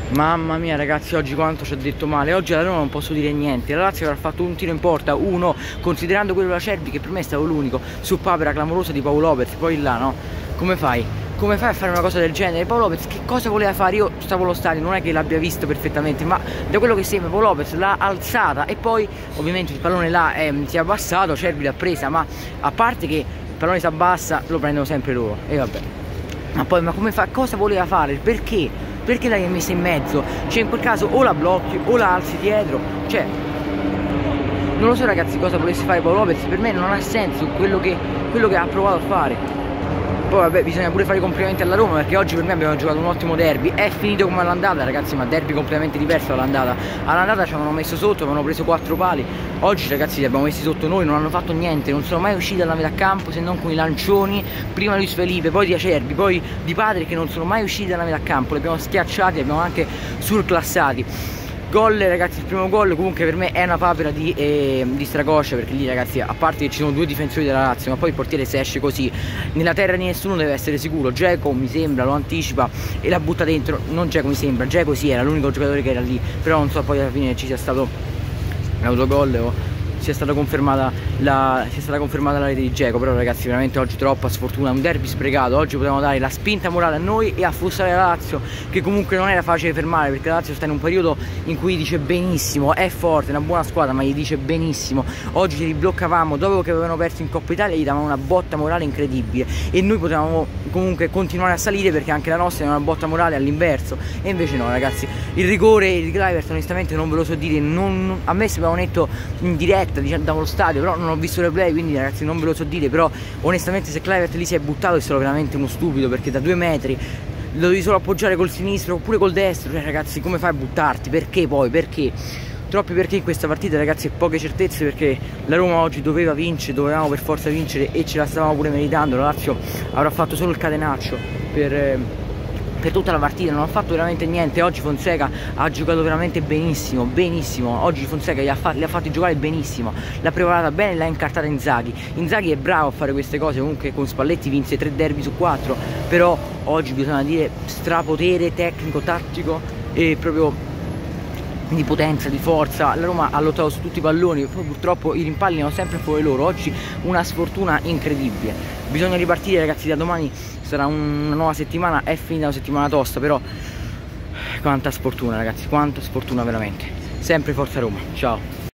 Mamma mia ragazzi, oggi quanto ci ho detto male. Oggi alla Roma non posso dire niente. La Lazio avrà fatto un tiro in porta, uno, considerando quello della Cervi, che per me è stato l'unico, su papera clamorosa di Paolo Lopez. Poi là, no? Come fai? Come fai a fare una cosa del genere? Paolo Lopez che cosa voleva fare? Io stavo allo stadio, non è che l'abbia visto perfettamente, ma da quello che sembra Paolo Lopez l'ha alzata e poi ovviamente il pallone là si è abbassato, Cervi l'ha presa, ma a parte che il pallone si abbassa lo prendono sempre loro. E vabbè. Ma poi ma come fa? Cosa voleva fare? Perché? Perché l'hai messa in mezzo? Cioè in quel caso o la blocchi o la alzi dietro. Cioè non lo so ragazzi cosa volesse fare Paolo Lopez. Per me non ha senso quello che ha provato a fare. Poi vabbè, bisogna pure fare i complimenti alla Roma, perché oggi per me abbiamo giocato un ottimo derby. È finito come all'andata ragazzi, ma derby completamente diverso dall'andata. All'andata ci avevano messo sotto, avevano preso 4 pali. Oggi ragazzi li abbiamo messi sotto noi, non hanno fatto niente, non sono mai usciti dalla metà campo se non con i lancioni. Prima Luis Felipe, poi di Acerbi, poi di Padre, che non sono mai usciti dalla metà campo. Li abbiamo schiacciati, li abbiamo anche surclassati. Gol ragazzi, il primo gol comunque per me è una papera di Stracoscia, perché lì ragazzi, a parte che ci sono 2 difensori della Lazio, ma poi il portiere se esce così nella terra di nessuno deve essere sicuro. Dzeko mi sembra lo anticipa e la butta dentro. Non Dzeko mi sembra, Dzeko sì, era l'unico giocatore che era lì, però non so poi alla fine ci sia stato l'autogol o sia stata confermata la rete di Dzeko. Però ragazzi veramente oggi troppa sfortuna, un derby sprecato. Oggi potevamo dare la spinta morale a noi e affossare la Lazio, che comunque non era facile fermare, perché la Lazio sta in un periodo in cui dice benissimo, è forte, è una buona squadra, ma gli dice benissimo. Oggi ci ribloccavamo, dopo che avevano perso in Coppa Italia gli davano una botta morale incredibile e noi potevamo comunque continuare a salire, perché anche la nostra è una botta morale all'inverso. E invece no ragazzi, il rigore di Kluivert onestamente non ve lo so dire, a me sembrava netto in diretta dallo stadio, però non ho visto il replay, quindi ragazzi non ve lo so dire. Però onestamente se Kluivert lì si è buttato è stato veramente uno stupido, perché da 2 metri lo devi solo appoggiare col sinistro oppure col destro. Cioè ragazzi, come fai a buttarti? Perché poi? Perché? Troppi perché in questa partita ragazzi, e poche certezze, perché la Roma oggi doveva vincere, dovevamo per forza vincere e ce la stavamo pure meritando. La Lazio avrà fatto solo il catenaccio per tutta la partita, non ha fatto veramente niente. Oggi Fonseca ha giocato veramente benissimo, benissimo. Oggi Fonseca li ha fatti giocare benissimo, l'ha preparata bene e l'ha incartata Inzaghi. Inzaghi è bravo a fare queste cose, comunque con Spalletti vinse 3 derby su 4, però oggi bisogna dire strapotere tecnico, tattico e proprio di potenza, di forza. La Roma ha lottato su tutti i palloni, poi purtroppo i rimpalli erano sempre fuori loro. Oggi una sfortuna incredibile. Bisogna ripartire ragazzi, da domani sarà una nuova settimana, è finita una settimana tosta, però quanta sfortuna ragazzi, quanta sfortuna veramente. Sempre forza Roma, ciao.